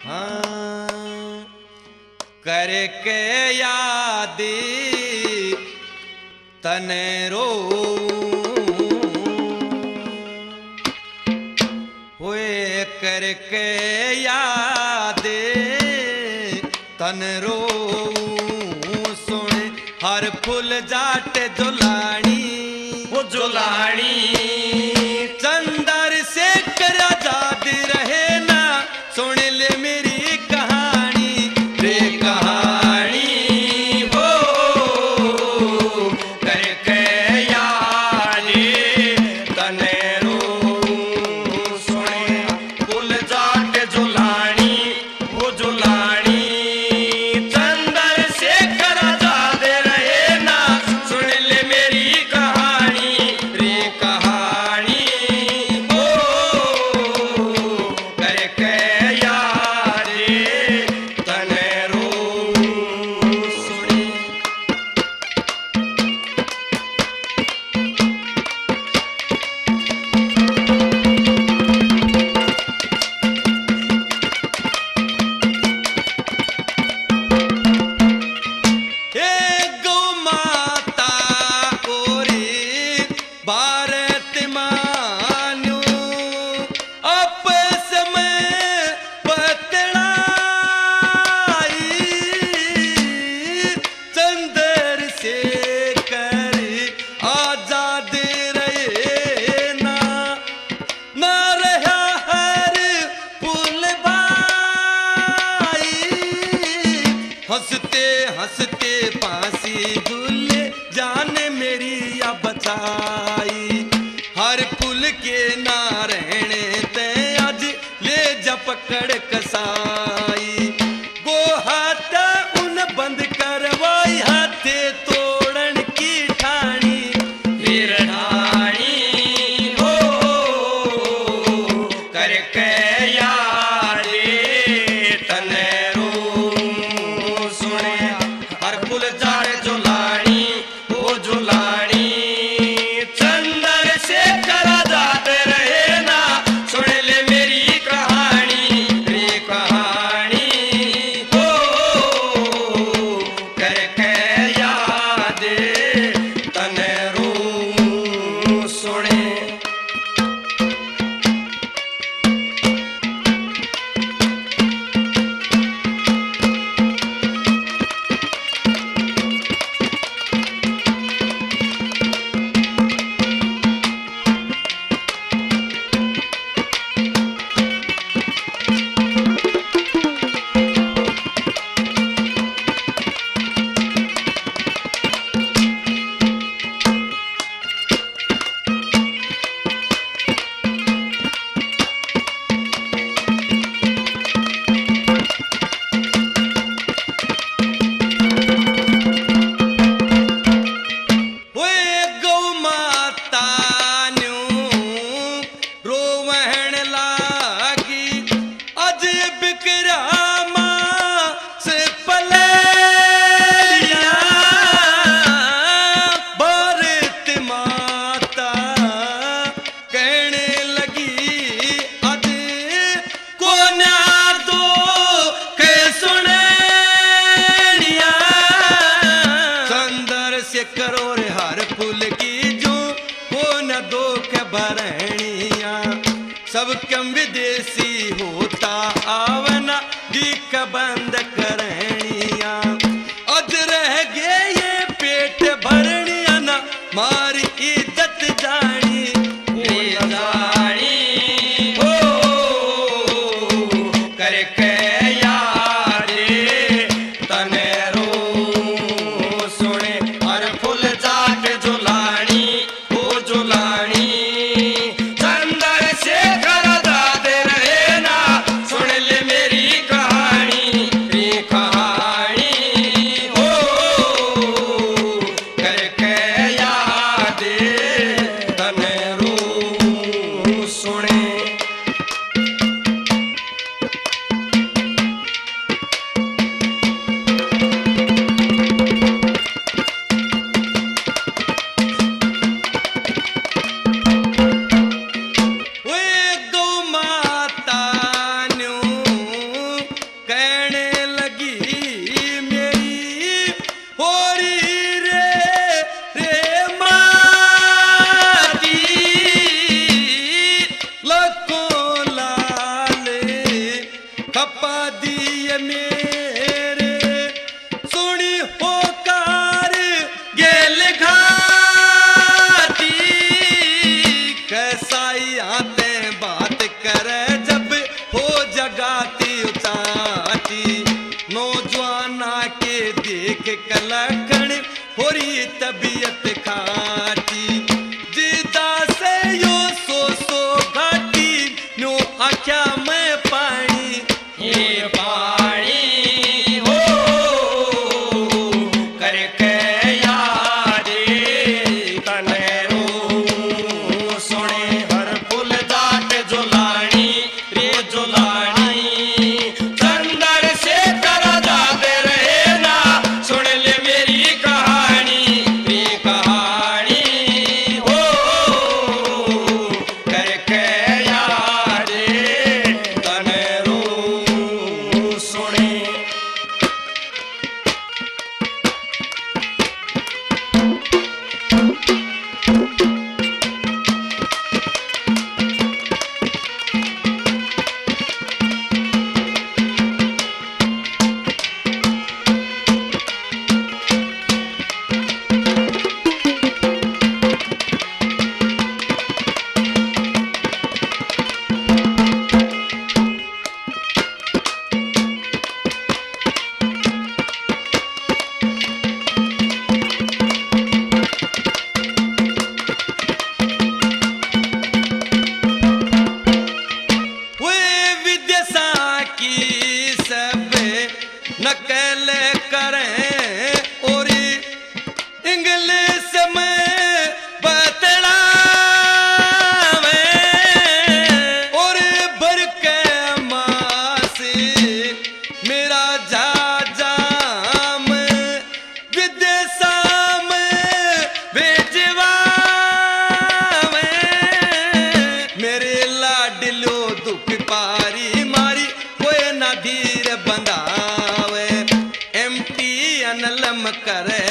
हाँ करके याद तने रो हुए करके याद तन रो सुन हर फूल जाट जुलानी वो जुलानी चंदर से कर आजाद रहे ना सुन ले मेरी कहानी रे कहानी हो करके याद तने रो सुने फूल जाट जुलानी वो जुलानी चंदर से कर आजाद रहे ना सुन ले मेरी कहानी रे कहानी हो करके याद तने रो सुने हे गौ माता ओरे भारत मान्यो आपस में बतलाई चंदर से कर आजाद रहे ना ना रहा हर पुल भाई हंसते हंसते फांसी झूले जान मेरी या बचाई हर पुल के ना रहने ते आज ले जा पकड़ कसाई गो हाथ उन बंद करवाई हाथे तोड़न की ठानी वीर ढाणी हो करके याद तने रो सुने हर फूल जाड़ जुलानी वो जुलानी चंदर से कर आजाद रहे ना सुन ले मेरी कहानी रे कहानी हो करके याद तने रो सुने हुए गौ माता न्यू रोवहन लागी अज बिकरामा से पलेरिया भारत माता कहने लगी अज कोन्या दो के सुनेनिया चंदर से करो रे हर फूल की जो को न दो के भरणिया सब कम विदेशी होता आवना दीक बंद करनिया अज रह गए ये पेट भरणिया ना मारी इज्जत जानी रे जानी हो करके याद तने रो सुने हर फूल जाट जुलानी वो जुलानी चंदर से कर आजाद रहे ना सुन ले मेरी कहानी रे कहानी हो करके याद तने रो सुने खपा दिए मेरे सुनी होकार गेल घाटी कैसाई आते बात करे जब हो जगाती उचाटी नौजवाना के देख कलखण होरी तबीयत खाटी जीता से यो सो घाटी न्यू आख्या मैं पानी ये पानी हो करके यादे तनेरो सुने हर फूल जाट जुलानी रे जुलानी चंदर से कर जाते रहे ना सुन ले मेरी कहानी रे कहानी हो करके यादे तनेरो सुने नकल करें और इंग्लिश में बतलावे और भर के मासी मेरा जाम विदेशा में भेजवावे मेरे लाडलो दुख पारी मारी कोई ना धीर बंधावे एमटी अनलम करे